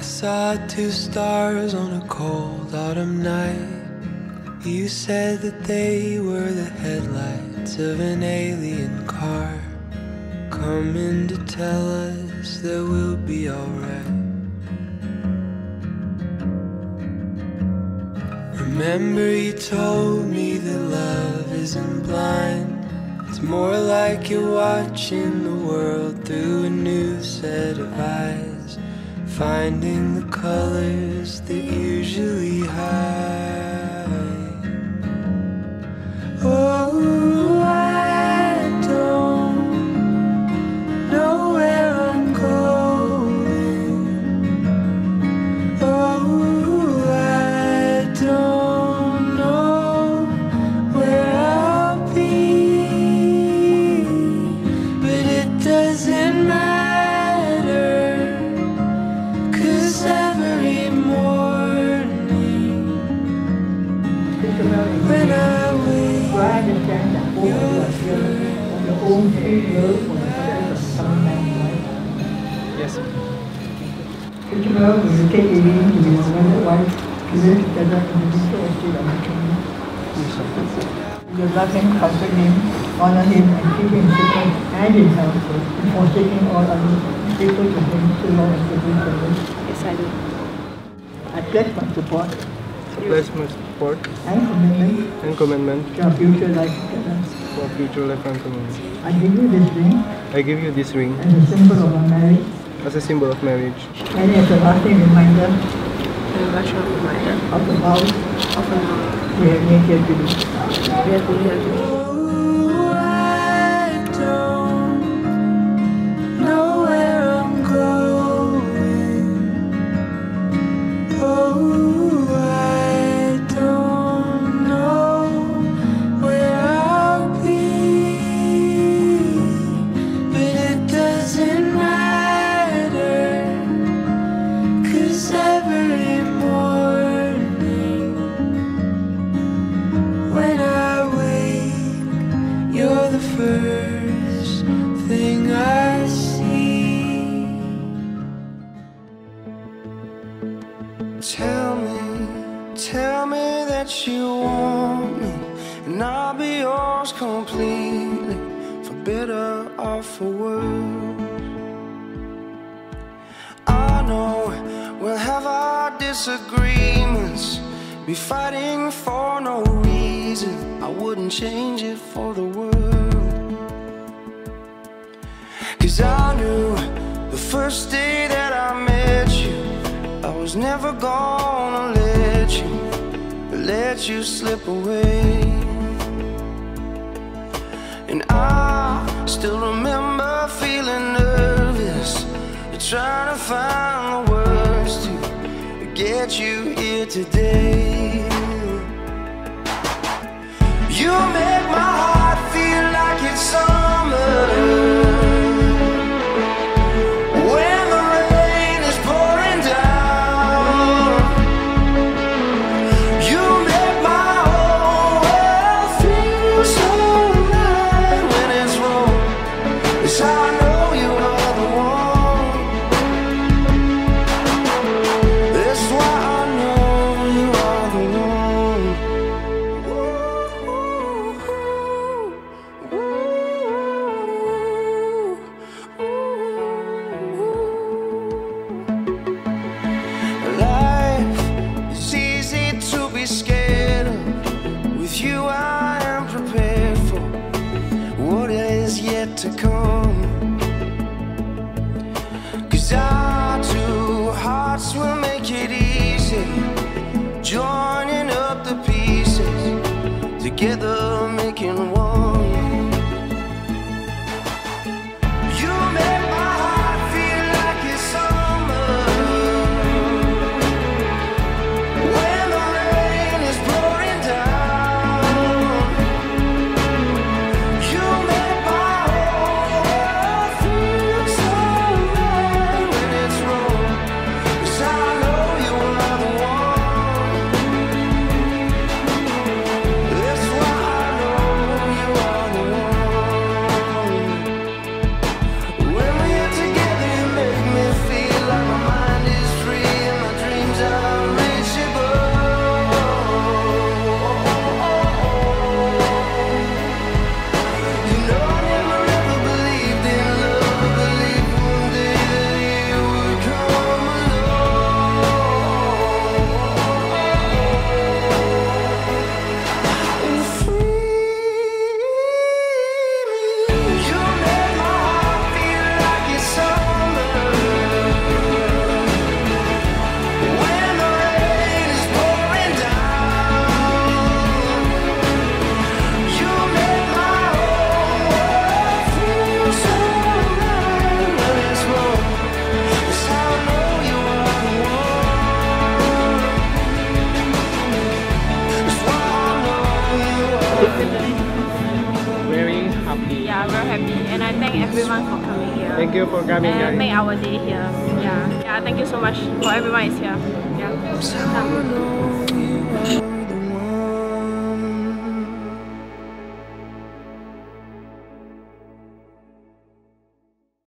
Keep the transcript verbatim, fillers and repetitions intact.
saw two stars on a cold autumn night. You said that they were the headlights of an alien car, coming to tell us that we'll be alright. Remember you told me that love isn't blind. It's more like you're watching the world through a new set of eyes, finding the colors that usually hide. Oh, I don't know where I'm going. Oh, I don't know where I'll be, but it doesn't matter, 'cause every morning when I Yes. Did you know when you take it in, you wonder why you live together in the store still on the train? You love him, comfort him, honor him, and keep him sick and in health before taking all other people to him so long as they do service. Yes, I do. I pledge my support I pledge my support and commitment and commitment to our future life together. to our future life and community. I give you this ring I give you this ring as a symbol of our marriage as a symbol of marriage and as a lasting reminder And a rational reminder of the vows of a love we have made here today. we have been here to do. Oh, I don't know where I'm going. Oh, I don't know where I'll be, but it doesn't matter, 'cause every morning when I wake, you're the first thing I see. Tell me, tell me that you want me, and I'll be yours completely, for better or for worse. I know we'll have our disagreements, be fighting for no reason. I wouldn't change it for the world, 'cause I knew the first day that I met you, I was never gonna let you, let you slip away. And I still remember feeling nervous, trying to find the words to get you here today. You make my heart feel like it's summer when the rain is pouring down. You make my whole world feel so right when it's wrong. Yes, I know you are the one. That's why I know you are the one. Life is easy to be scared of. With you I am prepared for what is yet to come, 'cause our two hearts will make it easy, joining up the pieces, together making one. You make my heart feel like it's summer when the rain is pouring down. You make my whole everyone for coming here. Thank you for coming, and guys. make our day here. Yeah, yeah. Thank you so much for everyone is here. Yeah. Someone knows